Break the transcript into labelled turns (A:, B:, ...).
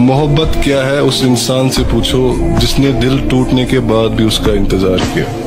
A: मोहब्बत क्या है उस इंसान से पूछो जिसने दिल टूटने के बाद भी उसका इंतजार किया।